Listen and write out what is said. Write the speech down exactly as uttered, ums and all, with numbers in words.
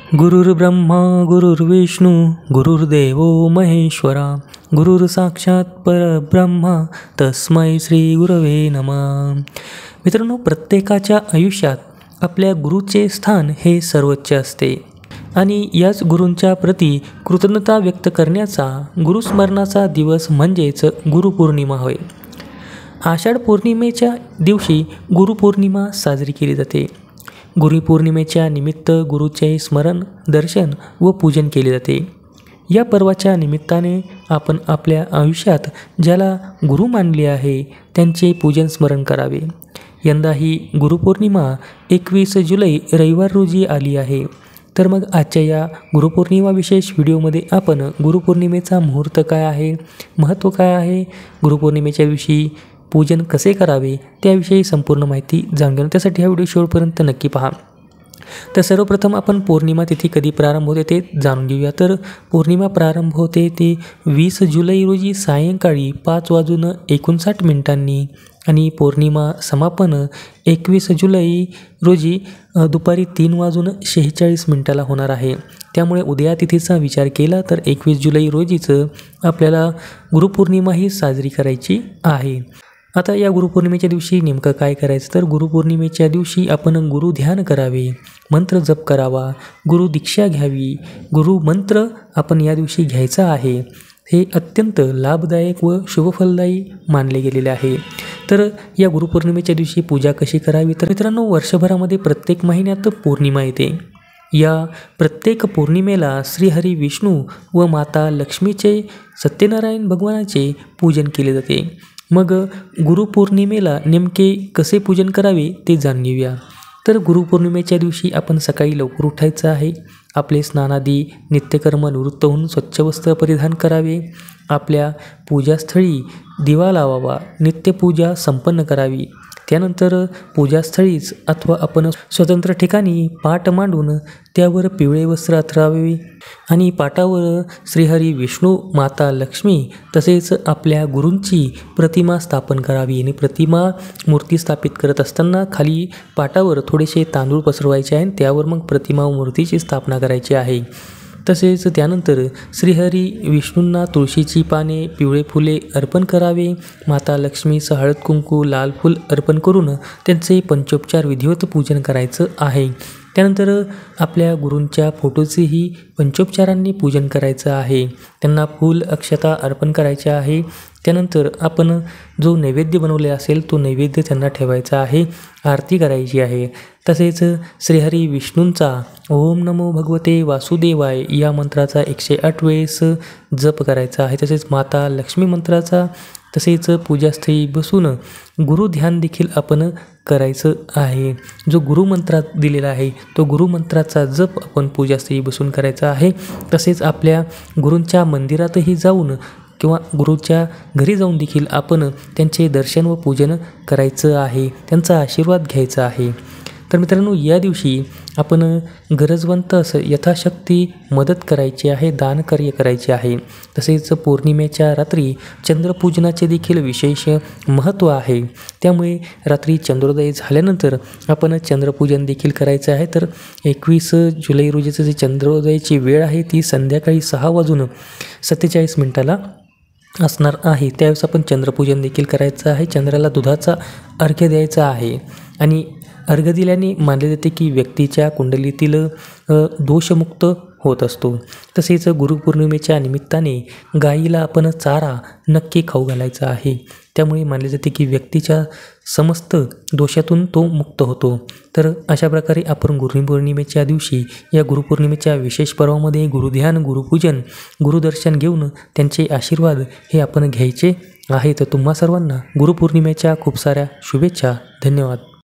गुरुर्ब्रह्मा गुरुर्विष्णू गुरुर्देवो महेश्वरा गुरुर साक्षात परब्रह्मा तस्मै श्री गुरवे नमः। मित्रांनो, प्रत्येकाच्या आयुष्यात आपल्या गुरुचे स्थान हे सर्वोच्च असते आणि याच गुरूंच्या प्रती कृतज्ञता व्यक्त करण्याचा गुरुस्मरणाचा दिवस म्हणजेच गुरुपौर्णिमा होय। आषाढ पौर्णिमेच्या दिवशी गुरुपौर्णिमा साजरी केली जाते। गुरुपौर्णिमेच्या निमित्त गुरुचे स्मरण, दर्शन व पूजन केले जाते। या पर्वाच्या निमित्ताने आपण आपल्या आयुष्यात ज्याला गुरु मानले आहे त्यांचे पूजन स्मरण करावे। यंदा ही गुरुपौर्णिमा एकवीस जुलै रविवार रोजी आली आहे। तर मग आजच्या या गुरुपौर्णिमा विशेष व्हिडिओमध्ये आपण गुरुपौर्णिमेचा मुहूर्त काय आहे, महत्त्व काय आहे, गुरुपौर्णिमेच्या दिवशी पूजन कसे करावे त्याविषयी संपूर्ण माहिती जाणून घेऊ। त्यासाठी हा व्हिडिओ शेवटपर्यंत नक्की पहा। तर सर्वप्रथम आपण पौर्णिमा तिथी कधी प्रारंभ होते ते जाणून घेऊया। तर पौर्णिमा प्रारंभ होते ते वीस जुलै रोजी सायंकाळी पाच वाजून एकोणसाठ मिनिटांनी आणि पौर्णिमा समापन एकवीस जुलै रोजी दुपारी तीन वाजून शेहेचाळीस मिनिटाला होणार आहे। त्यामुळे उद्या तिथीचा विचार केला तर एकवीस जुलै रोजीच आपल्याला गुरुपौर्णिमा ही साजरी करायची आहे। आता या गुरुपौर्णिमेच्या दिवशी नेमकं काय करायचं, तर गुरुपौर्णिमेच्या दिवशी आपण गुरु ध्यान करावे, मंत्र जप करावा, गुरु दीक्षा घ्यावी, गुरु मंत्र आपण या दिवशी घ्यायचा आहे। हे अत्यंत लाभदायक व शुभफलदायी मानले गेलेले आहे। तर या गुरुपौर्णिमेच्या दिवशी पूजा कशी करावी, तर मित्रांनो, वर्षभरामध्ये प्रत्येक महिन्यात पौर्णिमा येते। या प्रत्येक पौर्णिमेला श्रीहरी विष्णू व माता लक्ष्मीचे, सत्यनारायण भगवानाचे पूजन केले जाते। मग गुरुपौर्णिमेला नेमके कसे पूजन करावे ते जाणून घेऊया। तर गुरुपौर्णिमेच्या दिवशी आपण सकाळी लवकर उठायचं आहे। आपले स्नानादी नित्यकर्म निवृत्त होऊन स्वच्छ वस्त्र परिधान करावे। आपल्या पूजास्थळी दिवा लावावा, नित्यपूजा संपन्न करावी। त्यानंतर पूजास्थळीच अथवा आपण स्वतंत्र ठिकाणी पाट मांडून त्यावर पिवळे वस्त्र अंथरावे आणि पाटावर श्रीहरी विष्णू, माता लक्ष्मी तसेच आपल्या गुरूंची प्रतिमा स्थापन करावी। आणि प्रतिमा मूर्ती स्थापित करत असताना खाली पाटावर थोडेसे तांदूळ पसरवायचे आहे, त्यावर मग प्रतिमा व मूर्तीची स्थापना करायची आहे। तसेच त्यानंतर श्रीहरी विष्णूंना तुळशीची पाने, पिवळे फुले अर्पण करावे। माता लक्ष्मीस हळद कुंकू, लाल फूल अर्पण करून त्यांचे पंचोपचार विधिवत पूजन करायचं आहे। त्यानंतर आपल्या गुरूंच्या फोटोचेही पंचोपचारांनी पूजन करायचं आहे। त्यांना फूल, अक्षता अर्पण करायचे आहे। त्यानंतर आपण जो नैवेद्य बनवले असेल तो नैवेद्य त्यांना ठेवायचा आहे, आरती करायची आहे। तसेच श्रीहरी विष्णूंचा ओम नमो भगवते वासुदेवाय या मंत्राचा एकशे आठ वेळेस जप करायचा आहे। तसेच माता लक्ष्मी मंत्राचा, तसेच पूजास्थळी बसून गुरुध्यान देखील आपण करायचं आहे। जो गुरुमंत्रात दिलेला आहे तो गुरुमंत्राचा जप आपण पूजास्थळी बसून करायचा आहे। तसेच आपल्या गुरूंच्या मंदिरातही जाऊन किंवा गुरुच्या घरी जाऊन देखील आपण त्यांचे दर्शन व पूजन करायचं आहे, त्यांचा आशीर्वाद घ्यायचा आहे। तर मित्रांनो, या दिवशी आपण गरजवंत असं यथाशक्ती मदत करायची आहे, दानकार्य करायचे आहे। तसेच पौर्णिमेच्या रात्री चंद्रपूजनाचे देखील विशेष महत्त्व आहे। त्यामुळे रात्री चंद्रोदय झाल्यानंतर आपण चंद्रपूजन देखील करायचं आहे। तर एकवीस जुलै रोजीचं जे चंद्रोदयाची वेळ आहे ती संध्याकाळी सहा वाजून सत्तेचाळीस मिनिटाला असणार आहे। त्यावेळेस आपण चंद्रपूजन देखील करायचं आहे। चंद्राला दुधाचा अर्घ्य द्यायचा आहे आणि अर्घ्य दिल्याने मानले जाते की व्यक्तीच्या कुंडलीतील दोषमुक्त होत असतो। तसेच गुरुपौर्णिमेच्या निमित्ताने गायीला आपण चारा नक्की खाऊ घालायचा आहे। त्यामुळे मानले जाते की व्यक्तीच्या समस्त दोषातून तो मुक्त होतो। तर अशा प्रकारे आपण गुरुपौर्णिमेच्या दिवशी या गुरुपौर्णिमेच्या विशेष पर्वामध्ये गुरुध्यान, गुरुपूजन, गुरुदर्शन घेऊन त्यांचे आशीर्वाद हे आपण घ्यायचे आहे। तर तुम्हा सर्वांना गुरुपौर्णिमेच्या खूप साऱ्या शुभेच्छा। धन्यवाद।